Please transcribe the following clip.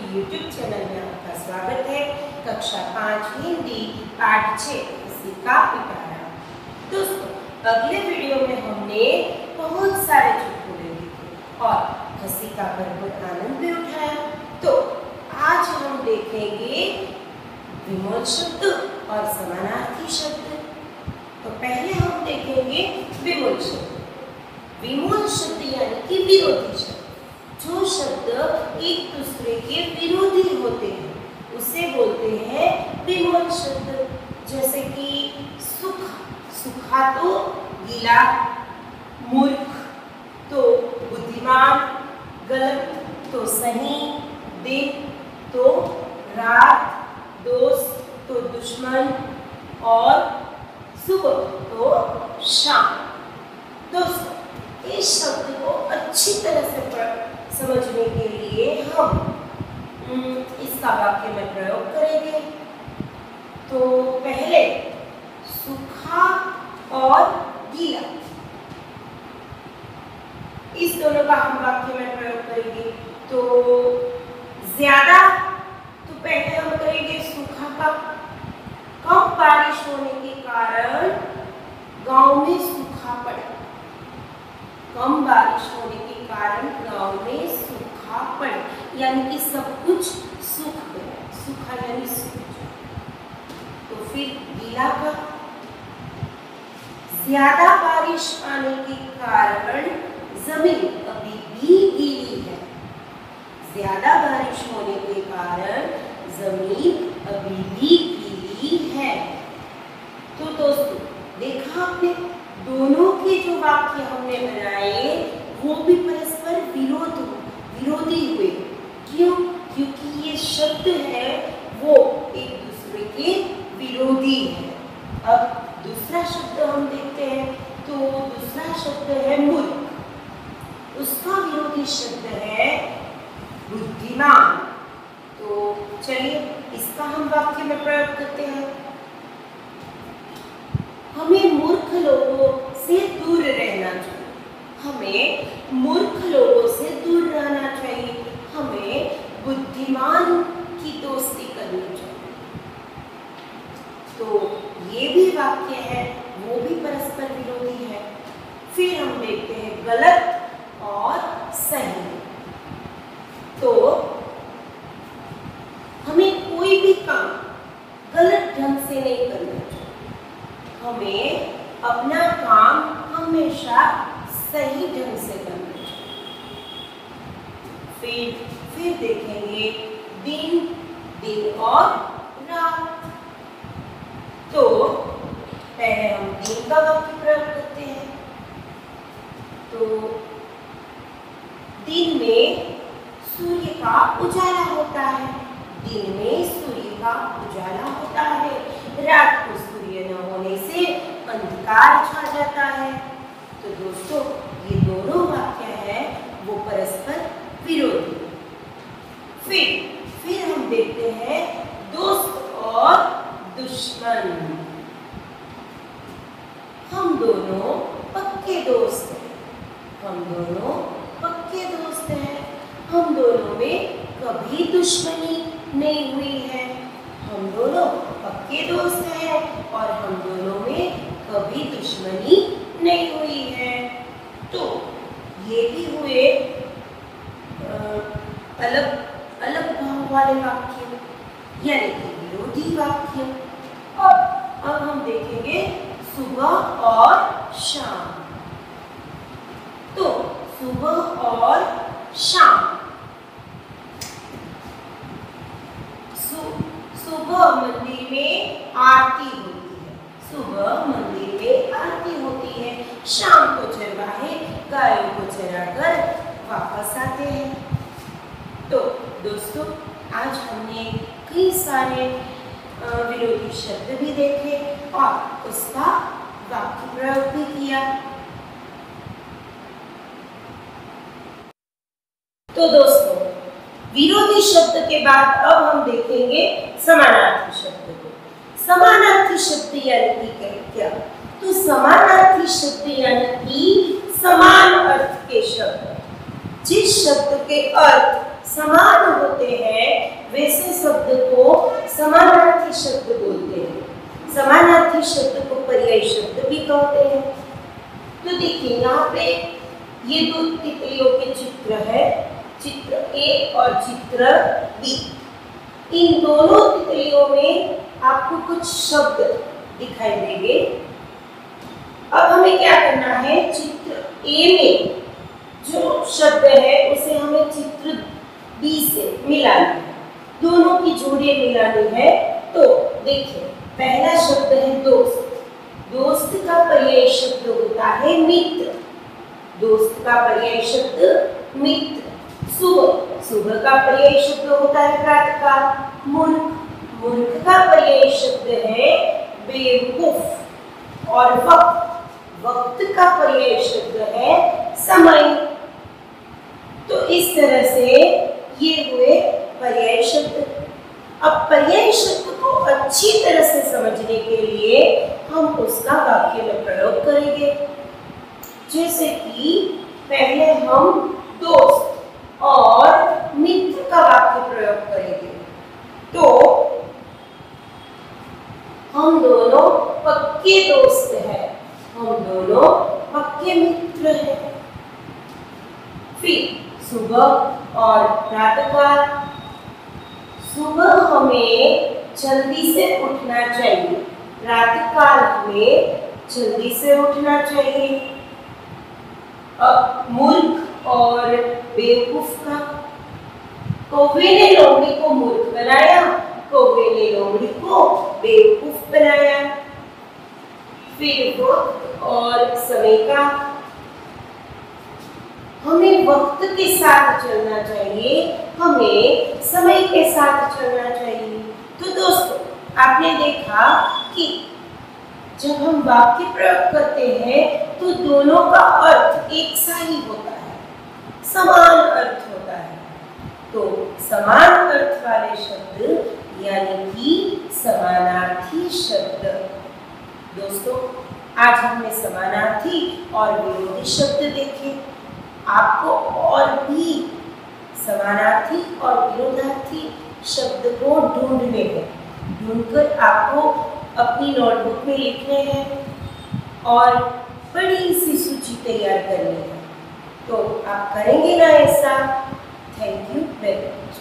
YouTube channel में आपका स्वागत है। कक्षा 5 हिंदी पाठ 6 हंसी का पिटारा। दोस्तों, अगले वीडियो में हमने बहुत सारे चुटकुले लिखे और हंसी का भरपूर आनंद भी उठाया। तो आज हम देखेंगे विमोल शब्द और समानार्थी शब्द। तो पहले हम देखेंगे विमोल शब्द। विमोल शब्द यानी कि विरोधी शब्द। जो शब्द एक दूसरे के विरोधी होते हैं उसे बोलते हैं विमोल शब्द। जैसे कि सूखा, सूखा तो गीला, मूर्ख तो बुद्धिमान, गलत तो सही, दिन तो रात, दोस्त तो दुश्मन और सुबह तो शाम। दोस्तों, इस शब्द को अच्छी तरह से समझने के लिए हम इसका वाक्य में प्रयोग करेंगे। तो पहले सूखा और गीला, इस दोनों का हम वाक्य में प्रयोग करेंगे। तो ज्यादा, तो पहले हम करेंगे सूखा का। कम बारिश होने के कारण गांव में सूखा पड़ा। कम बारिश होने के कारण गांव में सूखा पड़ा, यानी कि सब कुछ सूख गया। सूखा यानी सूख गया। तो फिर गीला का, ज्यादा बारिश आने के कारण जमीन अभी भी गीली है। ज्यादा बारिश होने के कारण जमीन अभी भी गीली है। तो दोस्तों, देखा आपने, दोनों के जो वाक्य हमने बनाए वो भी परस्पर विरोधी हुए। क्यों? क्योंकि ये शब्द है वो एक दूसरे के विरोधी है। अब दूसरा शब्द हम देखते हैं। तो दूसरा शब्द है मूर्ख। उसका विरोधी शब्द है बुद्धिमान। तो चलिए इसका हम वाक्य में प्रयोग करते हैं। हमें मूर्ख लोगों से दूर रहना चाहिए। हमें मूर्ख लोगों से दूर रहना चाहिए। हमें बुद्धिमान की दोस्ती करनी चाहिए। तो ये भी वाक्य है, वो भी परस्पर विरोधी है। फिर हम देखते हैं गलत और सही। तो हमें कोई भी काम गलत ढंग से नहीं करना चाहिए। हमें अपना काम हमेशा सही ढंग से करना चाहिए। फिर देखेंगे दिन और रात। तो पहले हम दिन का वाक्य प्रयोग करते हैं। तो दिन में सूर्य का उजाला होता है। दिन में सूर्य का उजाला होता है। रात को सूर्य न होने से अंधकार छा जाता है। तो दोस्तों, ये दोनों वाक्य हैं वो परस्पर विरोधी। फिर हम देखते हैं दोस्त और दुश्मन। हम दोनों पक्के दोस्त हैं। हम दोनों पक्के दोस्त हैं। हम दोनों में कभी दुश्मनी नहीं हुई है। हम दोनों पक्के दोस्त हैं और हम दोनों में कभी दुश्मनी नहीं हुई है। तो ये भी हुए अलग भाव वाले वाक्य, यानी कि विरोधी वाक्य। अब हम देखेंगे सुबह और शाम। तो सुबह और शाम। सुबह मंदिर में आरती होती है। सुबह मंदिर में आरती होती है। शाम को चरवाहे गायों को चराकर वापस आते हैं। तो दोस्तों, आज हमने कई सारे विरोधी शब्द भी देखे और उसका वाक्य प्रयोग भी किया। तो दोस्तों, विरोधी शब्द के बाद अब हम देखेंगे समानार्थी शब्द को। समानार्थी शब्द यानी कि क्या? तो समानार्थी शब्द यानी कि समान अर्थ के शब्द। जिस शब्द के अर्थ समान होते हैं शब्द को समानार्थी शब्द बोलते हैं। समानार्थी शब्द को पर्यायी शब्द भी कहते हैं। तो देखिए यहाँ पे ये दो तितलियों के चित्र है, चित्र ए और चित्र बी। इन दोनों तितलियों में आपको कुछ शब्द दिखाई देंगे। अब हमें क्या करना है, चित्र ए में जो शब्द है उसे हमें चित्र बी से मिलाना है, दोनों की जोड़ियां मिलानी है। तो देखिए पहला शब्द है दोस्त। दोस्त का पर्यायी शब्द होता है मित्र। दोस्त का पर्यायी शब्द मित्र। सुबह, सुबह का पर्यायी शब्द होता है प्रातःकाल। मूर्ख, मूर्ख का पर्यायी शब्द है बेवकूफ। और वक्त, वक्त का पर्यायी शब्द है समय। तो इस तरह से ये हुए पर्यायी शब्द। अब पर्यायी शब्द को अच्छी तरह से समझने के लिए हम उसका वाक्य में प्रयोग करेंगे। जैसे कि पहले हम दोस्त और मित्र का वाक्य प्रयोग करेंगे। तो हम दोनों पक्के दोस्त हैं, हम दोनों पक्के मित्र हैं। फिर सुबह और प्रातःकाल। सुबह हमें जल्दी से उठना चाहिए, प्रातःकाल हमें जल्दी से उठना चाहिए। अब मूर्ख और बेवकूफ का, कौवे ने लोमड़ी को मूर्ख बनाया, कौवे ने लोमड़ी को बेवकूफ बनाया। फिर वक्त और समय का, हमें वक्त के साथ चलना चाहिए, हमें समय के साथ चलना चाहिए। तो दोस्तों आपने देखा कि जब हम वाक्य प्रयोग करते हैं तो दोनों का अर्थ एक सा ही होता है, समान अर्थ होता है। तो समान अर्थ वाले शब्द यानी कि समानार्थी शब्द। दोस्तों आज हमने समानार्थी और विरोधी शब्द देखे। आपको और भी समानार्थी और विरोधार्थी शब्द को ढूंढने हैं, ढूंढकर आपको अपनी नोटबुक में लिखने हैं और बड़ी सी सूची तैयार करनी है। तो आप करेंगे ना ऐसा? Thank you very much.